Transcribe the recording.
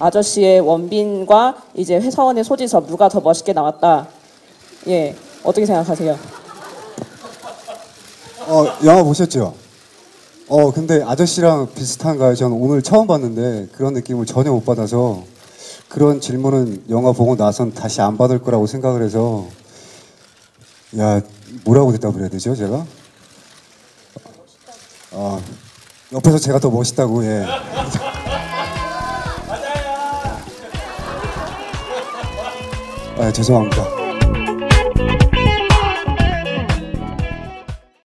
아저씨의 원빈과 이제 회사원의 소지섭 누가 더 멋있게 나왔다. 예, 어떻게 생각하세요? 영화 보셨죠? 근데 아저씨랑 비슷한가요? 저는 오늘 처음 봤는데 그런 느낌을 전혀 못 받아서 그런 질문은 영화 보고 나선 다시 안 받을 거라고 생각을 해서 야, 뭐라고 대답을 해야 되죠, 제가? 옆에서 제가 더 멋있다고, 예. 죄송합니다.